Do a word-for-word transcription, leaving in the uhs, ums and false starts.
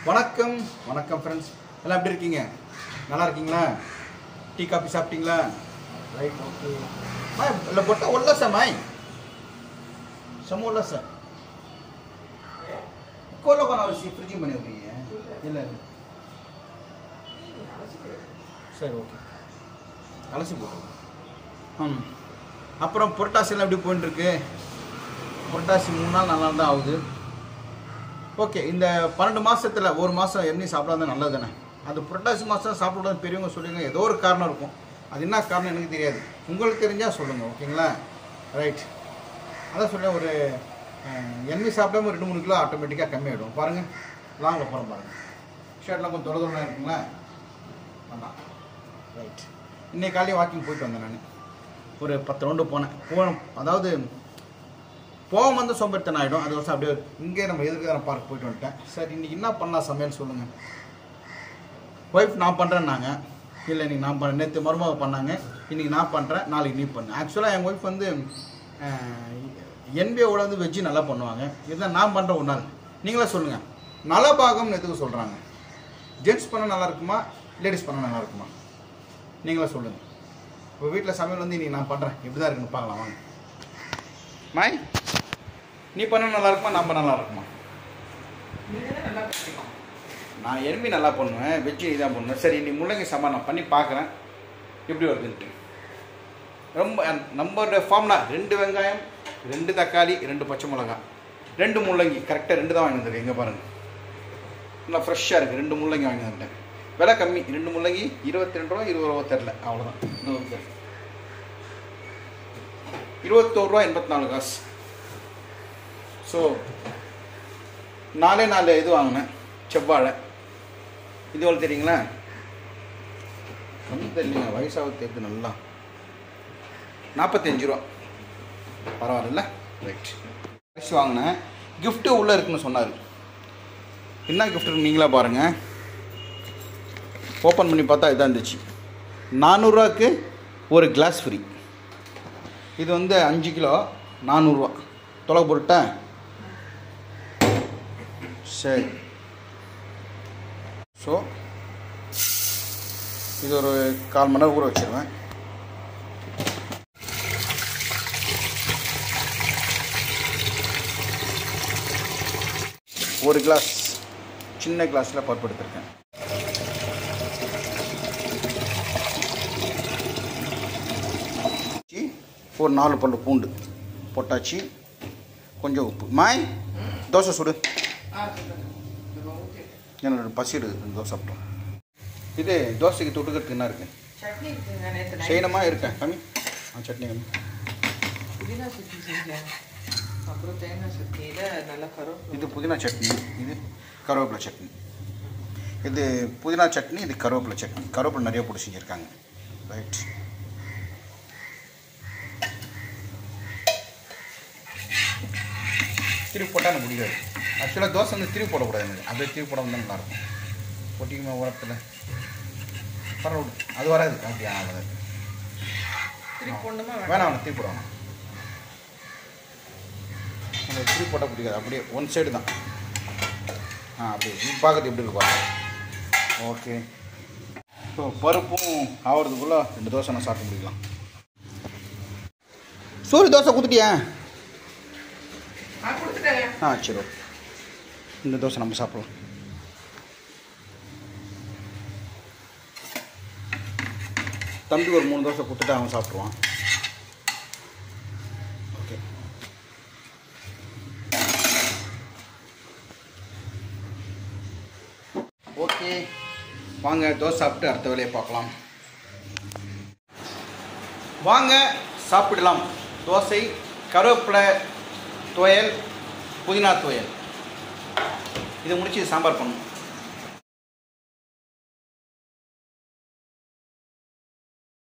வணக்கம் வணக்கம் ஃப்ரெண்ட்ஸ், எல்லாம் எப்படி இருக்கீங்க? நல்லா இருக்கீங்களா? டீ காஃபி சாப்பிட்டீங்களா? Right, okay. மாய் இல்லை பொட்டா ஒல்ல சார் மாய் சம ஒல்ல சார் கோல கொன அவசி ஃப்ரிட்ஜிங் பண்ணி வைப்பீங்க இல்லை இல்லை சரி, ஓகே. அலசி போட்டு ம் அப்புறம் புரட்டாசிலாம் எப்படி போயிட்டுருக்கு? புரட்டாசி மூணு நாள் நல்லா தான் ஆகுது. ஓகே, இந்த பன்னெண்டு மாதத்தில் ஒரு மாதம் எண்ணெய் சாப்பிடாத நல்லது தானே. அந்த புரட்டாசி மாதம் சாப்பிடாத பெரியவங்க சொல்லுங்க, ஏதோ ஒரு காரணம் இருக்கும். அது என்ன காரணம் எனக்கு தெரியாது, உங்களுக்கு தெரிஞ்சால் சொல்லுங்கள், ஓகேங்களா? ரைட், அதான் சொல்ல ஒரு எண்ணெய் சாப்பிடாம ரெண்டு மூணு கிலோ ஆட்டோமேட்டிக்காக கம்மியாகிடும். பாருங்கள், லாங்கில் போகிறோம் பாருங்கள். ஷர்ட்லாம் கொஞ்சம் தொலை தொலைனா இருக்குங்களா? வேண்டாம். ரைட், இன்னைக்கு காலையில் வாக்கிங் போயிட்டு வந்தேன். நான் ஒரு பத்து ரவுண்டு போனேன். போன அதாவது போகும் வந்து சோம்பேறித்தனம் ஆகிடும். அது வருஷம் அப்படியே இங்கே நம்ம எதுக்கார பார்க் போயிட்டு வந்துட்டேன். சரி, இன்றைக்கி என்ன பண்ணலாம் சமையல் சொல்லுங்கள். ஒய்ஃப் நான் பண்ணுறேன்னாங்க. இல்லை, இன்றைக்கி நான் பண்ண நேற்று மருமக பண்ணாங்க, இன்றைக்கி நான் பண்ணுறேன், நாளைக்கு நீ பண்ணு. ஆக்சுவலாக எங்கள் ஒய்ஃப் வந்து என்பிஓவில் வந்து வெஜ்ஜு நல்லா பண்ணுவாங்க. இதுதான் நான் பண்ணுற ஒரு நாள். நீங்களே சொல்லுங்கள், நலபாகம்னு எதுக்கு சொல்கிறாங்க? ஜென்ட்ஸ் பண்ண நல்லா இருக்குமா, லேடிஸ் பண்ண நல்லா இருக்குமா? நீங்களே சொல்லுங்கள். இப்போ வீட்டில் சமையல் வந்து இன்றைக்கி நான் பண்ணுறேன், எப்படி தான் இருக்குன்னு பார்க்கலாம் வாங்க. மாய், நீ பண்ண நல்லா இருக்குமா, நான் பண்ண நல்லா இருக்குமா? நான் எலும்பி நல்லா பண்ணுவேன், வெஜ்ஜு நீ தான் பண்ணுவேன். சரி, நீ முள்ளங்கி சாம்பார் நான் பண்ணி பார்க்குறேன் எப்படி வருதுன்ட்டு. ரொம்ப நம்மளோட ஃபார்ம்னா ரெண்டு வெங்காயம், ரெண்டு தக்காளி, ரெண்டு பச்சை மிளகாய், ரெண்டு முள்ளங்கி, கரெக்டாக ரெண்டு தான் வாங்கி வந்துருக்கேன். எங்கே பாருங்கள், நல்லா ஃப்ரெஷ்ஷாக இருக்குது. ரெண்டு முள்ளங்கி வாங்கி வந்துட்டேன். விலை கம்மி. ரெண்டு முள்ளங்கி இருபத்தி ரெண்டு ரூபா இருபது ரூபா தெரில, அவ்வளோதான். இருபது இருபத்தோரு ரூபா எண்பத்தி நாலு காசு. ஸோ நாலே நாலு இது வாங்கினேன், செவ்வாழை. இது எவ்வளோ தெரியுங்களா? கம்மி தெரியலைங்க, வயசாக தேர்த்து நல்லா நாற்பத்தஞ்சு ரூபா. பரவாயில்ல. ரைட், ரைஸ் வாங்கினேன். கிஃப்ட்டு உள்ளே இருக்குன்னு சொன்னார். என்ன கிஃப்ட்டு நீங்களா பாருங்கள். ஓப்பன் பண்ணி பார்த்தா இதான் இருந்துச்சு. நானூறுரூவாக்கு ஒரு கிளாஸ் ஃப்ரீ. இது வந்து அஞ்சு கிலோ நானூறுரூவா. தொலை போட்டேன். சரி, ஸோ இது ஒரு கால் மணி நேரம் ஊற வச்சிருவேன். ஒரு கிளாஸ் சின்ன கிளாஸில் பருப்பு எடுத்துருக்கேன். ஒரு நாலு பல்லு பூண்டு போட்டாச்சு. கொஞ்சம் உப்பு. மாய், தோசை சுடு. என்னோட பசி இருக்குது, தோசை சாப்பிட்டோம். இது தோசைக்கு தொட்டுக்கிறதுக்கு என்ன இருக்குது? செய்யணுமா? இருக்கேன் கம்மி. ஆ, சட்னி கம்மி. இது புதினா சட்னி, இது கருவேப்பிலை சட்னி. இது புதினா சட்னி, இது கருவேப்பிலை சட்னி. கருவேப்பிலை நிறைய போட்டு செஞ்சுருக்காங்க. ரைட், திருப்பி போட்டால் எனக்கு பிடிக்காது. ஆக்சுவலாக தோசை வந்து திருப்பி போடக்கூடாது. எனக்கு அப்படியே திருப்பி போட வந்தால் நல்லாயிருக்கும். பொட்டிக்குமா உரத்தில் பரவாயில்ல, அது வராது. அப்படியா? வராது. வேணாம், வேணாம், திருப்பி போடுவாங்க. உங்களுக்கு திருப்பி போட்டால் பிடிக்காது. அப்படியே ஒன் சைடு தான். ஆ, அப்படியே இது பார்க்கறது எப்படி இருக்கு பாருங்க. ஓகே, ஸோ பருப்பும் ஆகிறதுக்குள்ளே ரெண்டு தோசை நான் சாப்பிட்டு முடிக்கலாம். சூரிய தோசை கொடுத்துட்டியா? ஆ, சரி, ஓகே. இந்த தோசை நம்ம சாப்பிடலாம். தம்பி ஒரு மூணு தோசை கொடுத்துட்டு அவன் சாப்பிடுவான். ஓகே, ஓகே வாங்க தோசை சாப்பிட்டு அடுத்த வேலையை பார்க்கலாம். வாங்க சாப்பிடலாம். தோசை, கருவேப்பிலை துவையல், புதினா துவையல். இதை முடிச்சு சாம்பார் பண்ணணும்.